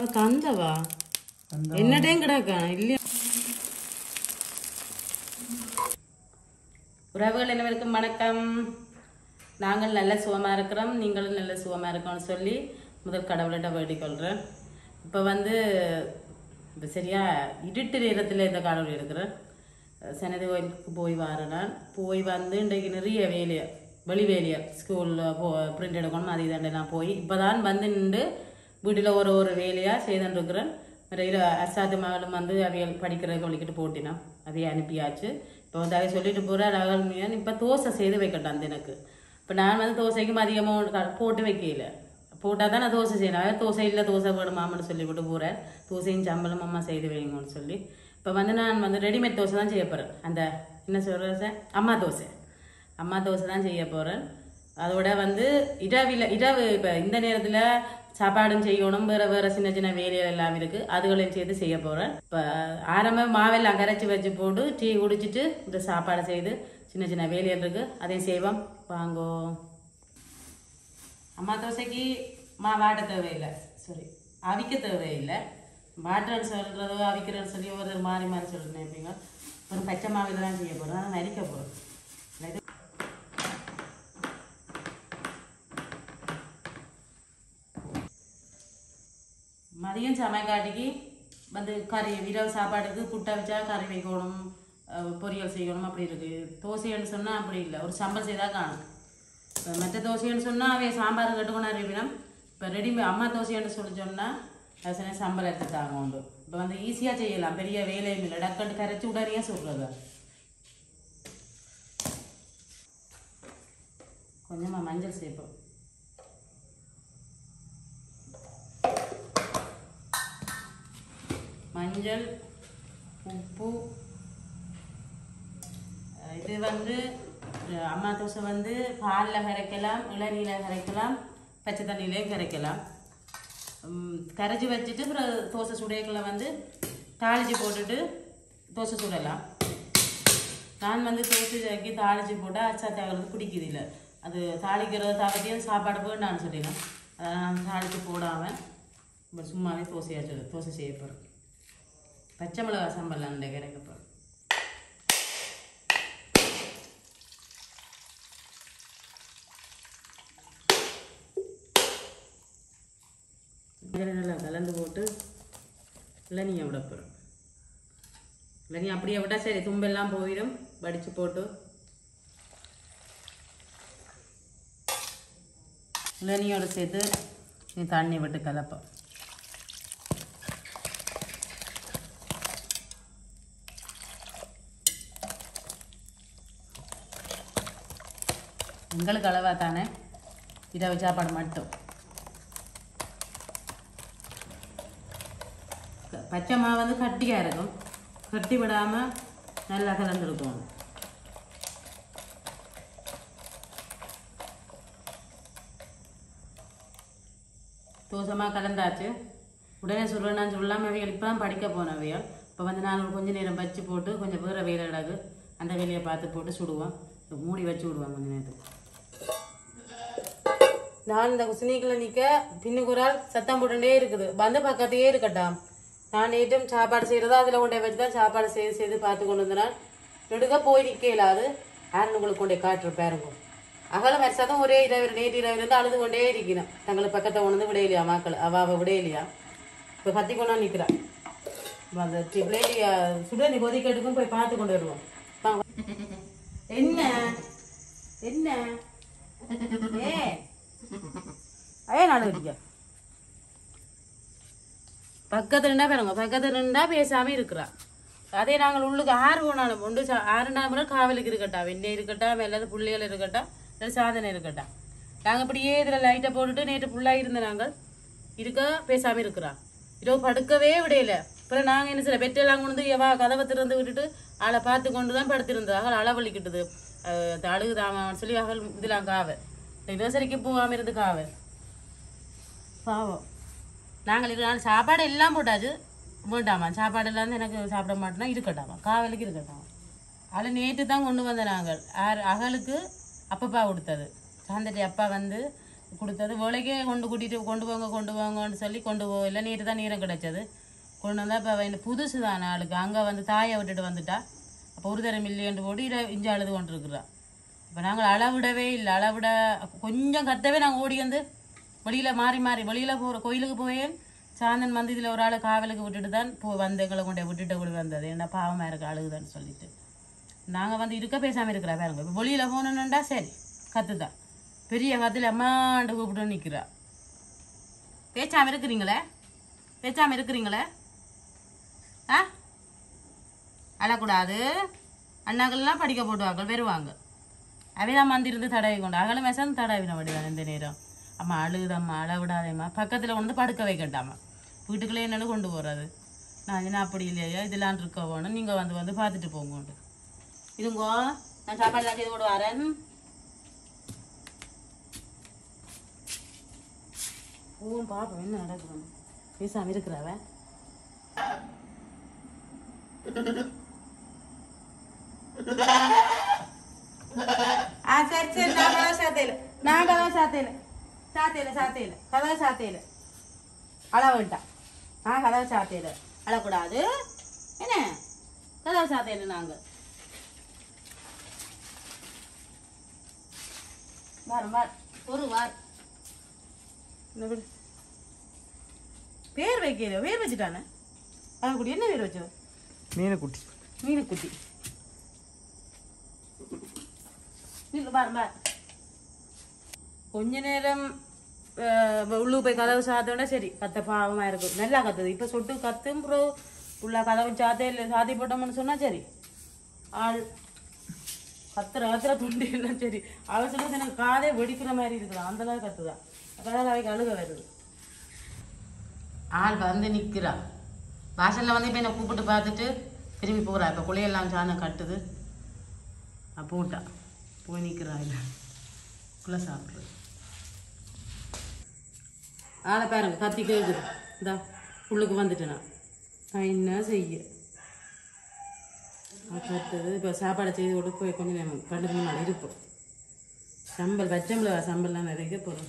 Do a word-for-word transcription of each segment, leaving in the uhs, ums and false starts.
கந்தவா என்னடையும் கிடக்கா இல்லையா? உறவுகள் அனைவருக்கும் வணக்கம். நாங்கள் நல்ல சுகமா இருக்கிறோம், நீங்களும் நல்ல சுகமா இருக்கணும்னு சொல்லி முதல் கடவுள்கிட்ட வேண்டிக் கொள்றேன். இப்போ வந்து இப்போ சரியா இருட்டு நேரத்தில் இந்த கடவுள் இருக்கிறேன். சனதி கோயிலுக்கு போய் வரேன். போய் வந்து இன்றைக்கு நிறைய வேலையை வெளி வேலையை ஸ்கூலில் போ பிரிண்ட் எடுக்கணும், அது இதெல்லாம் போய் இப்போ தான் வந்து நின்று வீட்டில் ஒரு ஒரு வேலையாக செய்துருக்கிறேன். நிறைய அசாத்து மகளும் வந்து அவைகள் படிக்கிறதுக்கு வலிக்கிட்டு போட்டினோம், அவையை அனுப்பியாச்சு. இப்போ வந்து அதை சொல்லிட்டு போகிறேன் ரகல்மையான் இப்போ தோசை செய்து வைக்கட்டும் அந்த எனக்கு. இப்போ நான் வந்து தோசைக்கு அதிகமாக போட்டு வைக்கல, போட்டால் தான் நான் தோசை செய்யணும். அதாவது தோசை இல்லை தோசை வேணுமான்னு சொல்லி விட்டு போகிறேன். தோசையும் சம்பளம் அம்மா செய்து வைங்கன்னு சொல்லி இப்போ வந்து நான் வந்து ரெடிமேட் தோசை தான் செய்ய போகிறேன். அந்த என்ன சொல்கிற அம்மா தோசை அம்மா தோசை தான் செய்ய போகிறேன். அதோட வந்து இரவில் இரவு இப்போ இந்த நேரத்தில் சாப்பாடும் செய்யணும், வேறு வேறு சின்ன சின்ன வேலைகள் எல்லாம் இருக்குது, அதுகளையும் சேர்த்து செய்ய போகிறேன். இப்போ ஆரம்ப மாவெல்லாம் கரைச்சி வச்சு போட்டு டீ குடிச்சிட்டு இந்த சாப்பாடு செய்து சின்ன சின்ன வேலைகள் இருக்குது, அதையும் செய்வோம் வாங்கோ. அம்மா தோசைக்கு மா வாட்ட தேவையில்லை, சாரி அவிக்க தேவையில்லை. வாட்டுறன்னு சொல்கிறதோ அவிக்கிறன்னு சொல்லி ஒரு மாறி மாறி சொல்லிட்டு நினைப்பீங்க. ஒரு பச்சை மாவில் தான் செய்ய போகிறோம், ஆனால் நரிக்க போகிறோம். மதியம் சமைக்காட்டிக்கு வந்து கறி இரவு சாப்பாடுக்கு புட்டை வச்சா கறி வைக்கணும், பொரியல் செய்யணும், அப்படி இருக்குது. தோசைன்னு சொன்னால் அப்படி இல்லை, ஒரு சம்பல் செய்தால் காணும். இப்போ மற்ற தோசைன்னு சொன்னால் அவை சாம்பார் கட்டுக்கணும் அறிவினம். இப்போ ரெடிமே அம்மா தோசைன்னு சொல்லி சொன்னால் அது சொன்னால் சம்பல் எடுத்துட்டாங்க உண்டு. இப்போ வந்து ஈஸியாக செய்யலாம், பெரிய வேலையும் இல்லை, டக்கட்டு கரைச்சி உடனே சொல்கிறது. கொஞ்சமாக மஞ்சள் சேர்ப்போம், மஞ்சள் உப்பு. இது வந்து அம்மா தோசை வந்து பாலில் கரைக்கலாம், இளநீரில் கரைக்கலாம், பச்சை தண்ணியிலையும் கரைக்கலாம். கரைச்சி வச்சுட்டு அப்புறம் தோசை சுடையக்குள்ள வந்து தாளிச்சு போட்டுட்டு தோசை சுடலாம். நான் வந்து தோசைக்கு தாளிச்சு போட்டால் அச்சா தேங்கிறது பிடிக்குது இல்லை, அது தாளிக்கிறது தாளித்தையும் சாப்பாடு போய்டான்னு சொல்லிடலாம். அதை நான் தாளித்து போடாமல் இப்போ சும்மாவே தோசையாக தோசை செய்ய போகிறேன். பச்சை மிளகா சம்பல் அந்த கிடைக்க போகிறேன். நல்லா கலந்து போட்டு இளநியை விட போகிறோம். இளநீ அப்படியே விட்டால் சரி தும்பெல்லாம் போயிடும், வடித்து போட்டு இளநியோடு சேர்த்து நீ தண்ணி விட்டு கலப்போம். எங்களுக்கு அளவா தானே இரவு சாப்பாடு மட்டும். பச்சை மாவு வந்து கட்டியாக இருக்கும், கட்டி விடாமல் நல்லா கலந்துருக்கணும். தோசமாக கலந்தாச்சு. உடனே சொல்கிறேன் சொல்லாமல் அவைகள் இப்போ தான் படிக்க போனவையால். இப்போ வந்து நாங்கள் கொஞ்சம் நேரம் வச்சு போட்டு கொஞ்சம் வேறு வேலை கிடக்கு, அந்த வேலையை பார்த்து போட்டு சுடுவோம். மூடி வச்சு விடுவாங்க கொஞ்சம் நேரத்துக்கு. நான் இந்த குசினிக்கில் நிற்க பின்னுக்குறால் சத்தம் போட்டுட்டே இருக்குது, வந்து பக்கத்தையே இருக்கட்டாம். நான் நேற்றும் சாப்பாடு செய்கிறதா அதில் கொண்டே வச்சு தான் சாப்பாடு செய்து செய்து பார்த்து கொண்டு வந்தனால் நெடுக்க போய் நிற்க இல்லாது. யாருன்னு உங்களுக்கு கொண்டே காட்டுற பேருங்க அகலம் வரிசாதான் ஒரே இரவு நேற்று இரவு இருந்து அழுது கொண்டே இருக்கணும். தங்களுக்கு பக்கத்தை கொண்டு வந்து விடையிலையா மாக்கள் அவ அவள் விடையிலையா. இப்போ கத்தி கொண்டா நிற்கிறான். அந்த பிள்ளையா சுட நீ கொதிக்கட்டுக்கும் போய் பார்த்து கொண்டு வருவோம். என்ன என்ன ஏ ஏ நடவடிக்கை பக்கத்துல இருந்தா பாருங்க, பக்கத்துல இருந்தா பேசாம இருக்கிறான். அதே நாங்கள் உள்ளுக்கு ஆறு போனாலும் ஒன்று ஆறு நாள் காவலுக்கு இருக்கட்டா, வெண்ணெய் இருக்கட்டா, மேலே புள்ளிகள் இருக்கட்டா, இல்லை சாதனை இருக்கட்டா. நாங்கள் இப்படியே இதில் லைட்டை போட்டுட்டு நேற்று ஃபுல்லாக இருந்த நாங்கள் இருக்க பேசாமல் இருக்கிறான். இரவு படுக்கவே விடையில. அப்புறம் நாங்கள் என்ன சில பெற்றெல்லாம் கொண்டு வந்து எவா கதவை திறந்து விட்டுட்டு ஆளை பார்த்து கொண்டு தான் படுத்திருந்தது. அகல் அளவழிக்கிட்டது, அழுகுதாங்கன்னு சொல்லி அகல் இதெல்லாம் காவல் தினசரிக்கு போகாமல் இருந்து காவல் பாவம். நாங்கள் இருக்கிற சாப்பாடு எல்லாம் போட்டாச்சு, வேண்டாமா சாப்பாடு எல்லாம் எனக்கு சாப்பிட மாட்டோம்னா இருக்கட்டாமா, காவலுக்கு இருக்கட்டாமா. அதில் நேற்று தான் கொண்டு வந்த நாங்கள் ஆறு அகலுக்கு அப்பப்பா கொடுத்தது. சாந்தட்டி அப்பா வந்து கொடுத்தது வேலைக்கே கொண்டு கூட்டிகிட்டு கொண்டு போங்க கொண்டு போங்கன்னு சொல்லி கொண்டு போகல. நீர் தான் நீரம் கிடைச்சது கொண்டு வந்தால். இப்போ இந்த புதுசு தானே ஆளுக்கு அங்கே வந்து தாயை விட்டுட்டு வந்துட்டா. அப்போ ஒரு தரம் மில்லியன் போட்டு இதை இஞ்சி அழுது கொண்டு இருக்கிறா. இப்போ நாங்கள் அளவிடவே இல்லை. அளவிட கொஞ்சம் கத்தவே நாங்கள் ஓடி வந்து வெளியில் மாறி மாறி வெளியில் போகிற கோயிலுக்கு போய் சாந்தன் வந்து இதில் ஒரு ஆள் காவலுக்கு விட்டுட்டு தான் போ வந்து எங்களை கொண்டே விட்டுட்டு கூட வந்தது. என்ன பாவமாக இருக்க அழுகுதான்னு சொல்லிட்டு நாங்கள் வந்து இருக்க பேசாமல் இருக்கிறா பாருங்க. இப்போ வெளியில் போகணுன்னுண்டா சரி கற்றுதான் பெரிய கத்தில் அம்மாண்டு கூப்பிட்டு நிற்கிறா. பேச்சாமல் இருக்கிறீங்களே பேச்சாமல் இருக்கிறீங்களே ஆ அழக்கூடாது. அண்ணாக்கள்லாம் படிக்க போட்டுவாங்க வருவாங்க. அவைதான் மந்திருந்து தடவி கொண்டு அகல மேசாந்து தடவின வடிதான் இந்த நேரம். அம்மா அழுகுதம்மா அழ விடாதேம்மா பக்கத்தில் கொண்டு படுக்க வைக்கட்டாம்மா வீட்டுக்குள்ளே என்னென்னு கொண்டு போகிறது. நான் என்ன அப்படி இல்லையா இதெல்லாம் இருக்க வேணும் நீங்கள் வந்து வந்து பார்த்துட்டு போங்க. இதுங்கோ நான் சாப்பாடு தான் செய்து கொண்டு வரேன். ஓம் பாப்போம் என்ன நடக்குது. பேசாமல் இருக்கிறாவ ஆ சரி சரி நான் கதவை சாத்தையில நான் கதவை சாத்தையில சாத்தையில சாத்தையில கதவை சாத்தையில அழ வேண்டாம். ஆ கதவை சாத்தையில அழக்கூடாது என்ன கதவை சாத்தையில நாங்கள் வாரம் வார் ஒரு வார் பேர் வைக்கிற பேர் வச்சுட்டானே அவன் குட்டி என்ன பேர் வச்சது மீனுக்குட்டி மீனுக்குட்டி பாரு பாரு. கொஞ்ச நேரம் உள்ளு போய் கதவு சாத்தோட சரி கத்த பாவமாக இருக்கும் நல்லா கத்துது. இப்போ சொட்டு கத்தும் ப்ரோ உள்ள கதவு சாத்தே இல்லை சாத்தி போட்டோம்னு சொன்னால் சரி ஆள் கத்துற கத்துற துண்டு எல்லாம் சரி. அவள் சொல்லுறது எனக்கு காதே வெடிக்கிற மாதிரி இருக்குதான் அந்தளவு கத்துதான். அதாவது அவைக்கு அழுக வருது. ஆள் வந்து நிற்கிறா வாசலில் வந்து இப்போ என்னை கூப்பிட்டு பார்த்துட்டு திரும்பி போகிறா. இப்போ குழையெல்லாம் சாணம் கட்டுது போட்டா போய் நிற்கிறா இல்லை குள்ள சாப்பிட்றது. ஆளை பாருங்க கத்தி கேட்குது. இந்தா உள்ளுக்கு வந்துட்டேன் நான் என்ன செய்ய கத்துது. இப்போ சாப்பாடை செய்து கொண்டு போய் கொஞ்சம் நேரம் ரெண்டு மூணு நாள் இருப்போம். சம்பல் வச்சம்பள சம்பல்லாம் நிறைய போகிறோம்.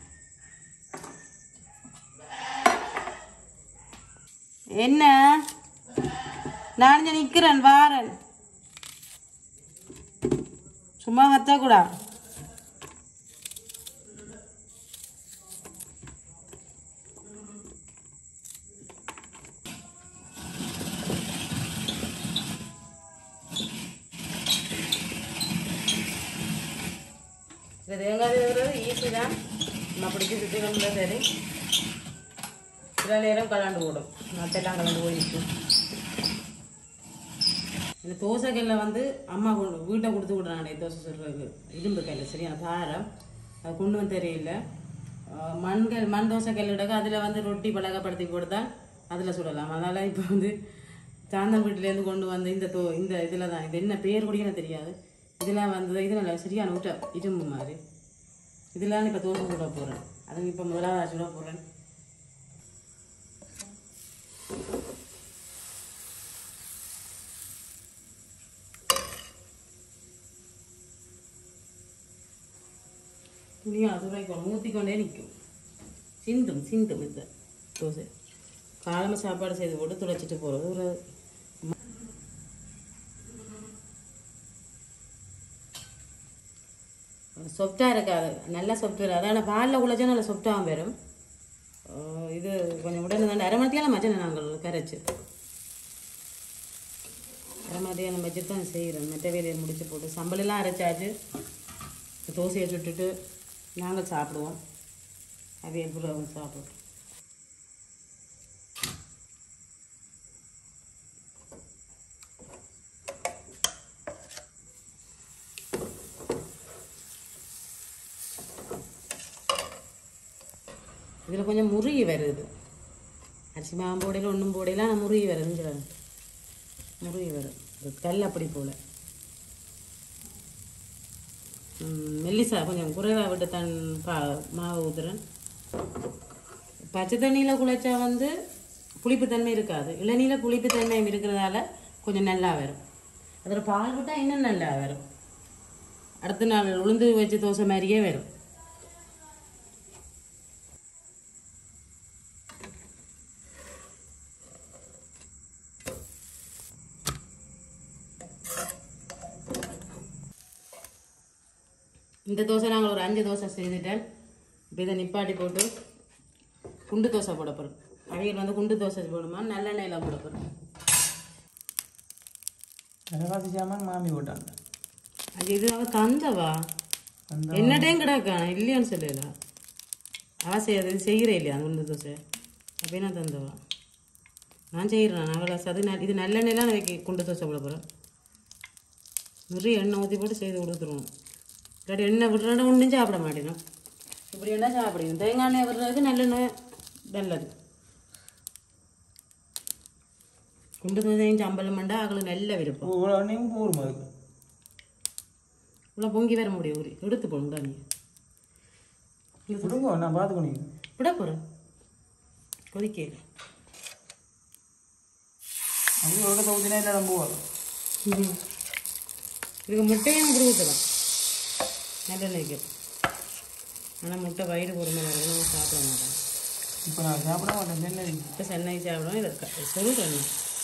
என்ன நான் நிற்கிறேன் வாரன் சும்மா கத்தக்கூடா. இது தேங்காய் விடுறது ஈஸி தான். நம்ம பிடிச்சி சுற்றி கொண்டு சரி சில நேரம் கலண்டு போடும் மற்றெல்லாம் கலந்து போயிடுச்சு. இந்த தோசைக்கல்ல வந்து அம்மா கொண்டு வீட்டை கொடுத்து விட்றாங்க தோசை சுடுறதுக்கு இரும்பு கல் சரியான பாரம் அது கொண்டு வந்து தெரியல. மண்கல் மண் தோசை கல் எடுக்க அதில் வந்து ரொட்டி பழகப்படுத்தி கொடுத்தா அதில் சுடலாம். அதனால் இப்போ வந்து சாந்தன் வீட்டிலேருந்து கொண்டு வந்து இந்த தோ இந்த இதில் தான் இது என்ன பேர் கூடிய தெரியாது இதெல்லாம் வந்து இது நல்லா சரியான விட்ட இரும்பு மாதிரி இதெல்லாம் இப்போ தோசை சுட போகிறேன். அதுக்கு இப்போ முதலாவது சுட போகிறேன். துணியாக துறைக்கு ஊற்றிக்கொண்டே நிற்கும் சிந்தும் சிந்தும் இந்த தோசை. காலமாக சாப்பாடு செய்து போட்டு துடைச்சிட்டு போகிறது ஒரு சொஃப்டாக இருக்காது நல்லா சொஃப்ட் வராது. ஆனால் பாலில் குழச்சா நல்லா சொஃப்டாக வரும். இது கொஞ்சம் உடனே தான் அரை மணித்தியாலும் மச்சனை நாங்கள் கரைச்சி அரை மதியானம் வச்சு தான் செய்கிறோம். மற்ற வேலையை முடிச்சு போட்டு சம்பளெல்லாம் அரைச்சாச்சு. தோசையை சுட்டுட்டு நாங்கள் சாப்பிடுவோம். அதே புறவும் சாப்பிடுவோம். இதில் கொஞ்சம் முருகி வருது. அரிசி மாவு போடையில் ஒன்றும் போடையில் ஆனால் முருகி வருதுன்னு முருகி வரும். கல் அப்படி போல் மெல்லிசா கொஞ்சம் குறைவாக விட்டு தன் பா மாவு ஊற்றுறேன். பச்சை தண்ணியில் குழைச்சா வந்து புளிப்புத்தன்மை இருக்காது. இளநீரில் புளிப்புத்தன்மை இருக்கிறதால கொஞ்சம் நல்லா வரும். அதில் பால் விட்டால் இன்னும் நல்லா வரும். அடுத்த நாள் உளுந்து வச்சு தோசை மாதிரியே வரும். இந்த தோசை நாங்கள் ஒரு அஞ்சு தோசை செய்துட்டேன். இப்போ இதை நிப்பாட்டி போட்டு குண்டு தோசை போட போகிறோம். அவைகள் வந்து குண்டு தோசை போடுமா நல்லெண்ணெயில் போட போகிறோம். விலைவாசி சாமான் மாமி போட்டாங்க. அது இது அவள் தந்தவா என்னடையும் கிடக்கா இல்லையான்னு சொல்லல. அவள் செய்யாது இது செய்கிறே இல்லையா அந்த குண்டு தோசை அப்படின்னா தந்தவா நான் செய்கிறேன். அவளை அது ந இது நல்லெண்ணெயெலாம் நான் வைக்க குண்டு தோசை போட போகிறேன். நிறைய எண்ணெய் ஊற்றி போட்டு செய்து கொடுத்துருவோம். இல்லாட்டி எண்ணெய் விடுறோன்னா ஒன்றும் சாப்பிட மாட்டேனும். இப்படி என்ன சாப்பிடணும். தேங்காய் எண்ணெய் விடுறதுக்கு நல்லெண்ணெய் நல்லது. குண்டு தோசையும் சம்பளம் பண்ணா அவங்களுக்கு நல்ல விருப்பம். எண்ணெயும் போரும் அதுக்கு இவ்வளோ பொங்கி வர முடியும். ஒரு எடுத்து போடுங்க நீங்கள் விடுங்க நான் பார்த்துக்கணும். விட போகிறேன் கொதிக்க அப்படி ஒரு தகுதினா இல்லை போவாது. இதுக்கு முட்டையும் இப்படி ஊற்றலாம் நல்லெண்ணெய்க்கு. ஆனால் முட்டை வயிறு பொறுமை வரணும் சாப்பிட மாட்டேன். இப்போ நான் சாப்பிட மாட்டேன் சென்னை. இப்போ சென்னை சாப்பிடணும். இதை சொல்லுறேன்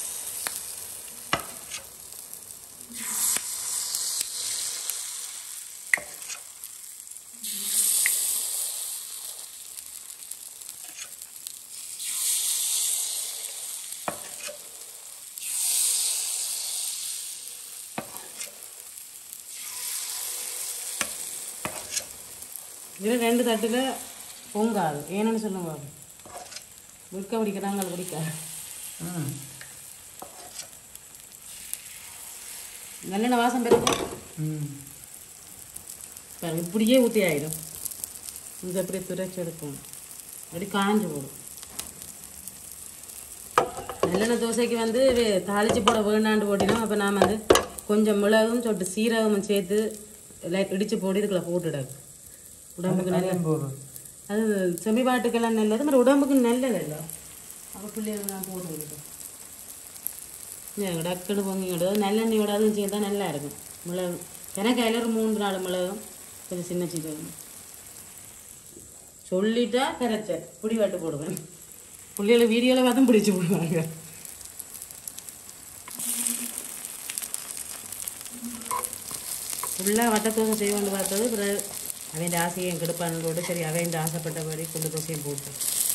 இதில் ரெண்டு தட்டில் பொங்காது. ஏன்னு சொல்லுங்க விற்க பிடிக்கிறாங்க அது பிடிக்காது. நல்லெண்ணெய் வாசம் பெருக்கும் பாருங்க. இப்படியே ஊற்றி ஆயிடும். இந்த அப்படியே துரைச்சி எடுக்கும். அப்படி காஞ்சி போடும். நல்லெண்ணெய் தோசைக்கு வந்து தாளிச்சு போட வேணாண்டு போட்டினா அப்போ நான் வந்து கொஞ்சம் மிளகும் சொட்டு சீரகமும் சேர்த்து இடித்து போட்டு இதுக்குள்ள போட்டுடாது. உடம்புக்கு நல்லது. அது செமிபாட்டுக்கெல்லாம் நல்லது. மாதிரி உடம்புக்கு நல்லது இல்லை. அப்போ பிள்ளைகள் நான் போட்டு விடுவேன். டக்குனு பொங்கிக்கிட்டு நல்லெண்ணெயோட அதுவும் சேர்த்தா நல்லா இருக்கும். மிளகு எனக்கு அதில் ஒரு மூன்று நாலு மிளகும் கொஞ்சம் சின்ன சீரகம் சொல்லிட்டா கரைச்ச புடி வாட்டு போடுவேன். பிள்ளைகளை வீடியோவில் பார்த்தும் பிடிச்சி போடுவாங்க. ஃபுல்லாக வட்ட தோசை செய்வோன்னு பார்த்தது பிறகு அவன் ஆசையும் கெடுப்பான்னு போட்டு சரி அவன் ஆசைப்பட்டபடி குண்டு தோசையும் போட்டு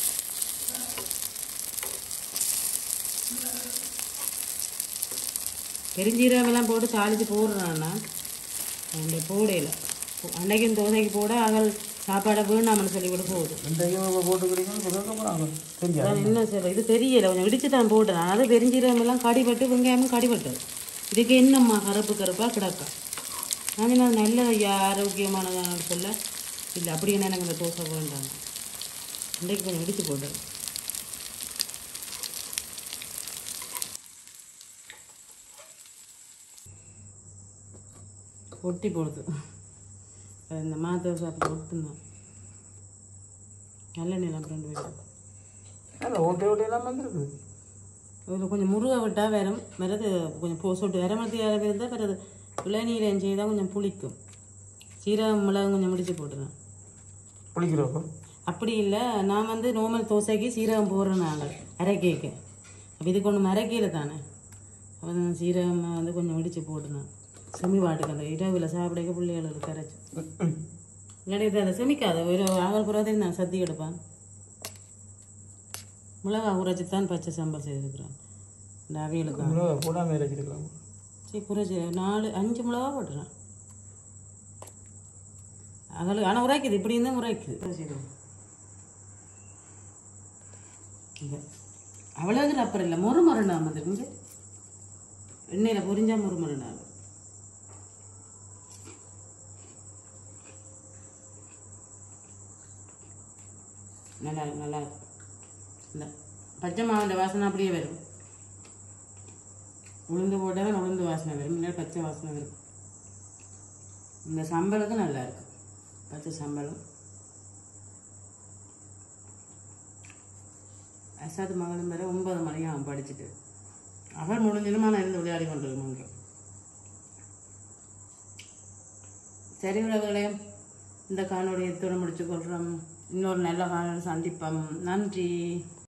பெருஞ்சீரகமெல்லாம் போட்டு தாளித்து போடுறான்னா அந்த போடையில் அன்னைக்கும் தோசைக்கு போட அவள் சாப்பாடை வேணாமன்னு சொல்லி கூட போகுது. என்ன சார் இது தெரியலை. கொஞ்சம் இடிச்சு தான் போட்டேன். அது பெருஞ்சீரகமெல்லாம் கடிபட்டு வெங்காயமும் கடிபட்டது. இதுக்கு என்னம்மா கருப்பு கருப்பாக கிடக்கா. நான் அது நல்ல ஆரோக்கியமானதான்னு சொல்ல இல்லை. அப்படி என்ன எனக்கு இந்த தோசை வேண்டாங்க. இன்றைக்கு கொஞ்சம் இடிச்சு போட்டேன். ஒட்டி போடுது. இந்த மாதவ சாப்பிட்டு ஒட்டுந்தான் நல்லெண்ணெய் ரெண்டு பேரும் ஓட்டை ஓட்டையெல்லாம் வந்துருக்கு. இதில் கொஞ்சம் முருகை விட்டால் வேறும் வேறது கொஞ்சம் போ சொட்டு வேற மாதிரி வேறு இருந்தால் வேறு இளநீர் செய்தால் கொஞ்சம் புளிக்கும். சீரகம் மிளகு கொஞ்சம் முடிச்சு போட்டுருவேன். புளிக்கிறப்போ அப்படி இல்லை. நான் வந்து நார்மல் தோசைக்கு சீரகம் போடுறேன். நாங்கள் அரைக்கேக்க அப்போ இதுக்கு ஒன்று அரைக்கையில் தானே. அப்போ நான் சீரகம் வந்து கொஞ்சம் முடிச்சு போட்டுனேன். செமி வாட்டுக்கு அந்த இரவில் சாப்பிடைக்க பிள்ளைகளுக்கு கரைச்சி இல்லாட்டி அதை செமிக்காத ஒரு ஆகல் புறாத்தையும் நான் சத்தி எடுப்பேன். மிளகா உரைச்சி தான் பச்சை சாம்பார் செய்திருக்கிறேன். இந்த அவியலுக்கு போடாமல் இறைச்சிருக்கலாம். சரி குறைச்சி நாலு அஞ்சு மிளகா போட்டுறேன். அவளுக்கு ஆனால் உரைக்குது. இப்படி இருந்தால் உரைக்குது. சரி அவ்வளோக்கு ரப்பர் இல்லை. மொறு மொறுண்டா வந்துருங்க. எண்ணெயில் பொரிஞ்சா மொறு மொறுண்டா. நல்லா இருக்கும் நல்லா இருக்கும். இந்த பச்சை மாவுண்ட வாசனை அப்படியே வரும். உளுந்து போட்டால் உளுந்து வாசனை வரும். இல்லை பச்சை வாசனை வரும். இந்த சம்பளத்துக்கு நல்லா இருக்கும். பச்சை சம்பளம் அசாது மகளும் வரை ஒன்பது மணிக்கு அவன் படிச்சுட்டு அவன் முடிஞ்சிலுமா நான் இருந்து விளையாடி கொண்டிருக்கோங்க. சரி உறவுகளே, இந்த காணொலியை எத்தோடு முடிச்சு கொள்கிறோம். இன்னொரு நல்ல காணொலி சந்திப்போம். நன்றி.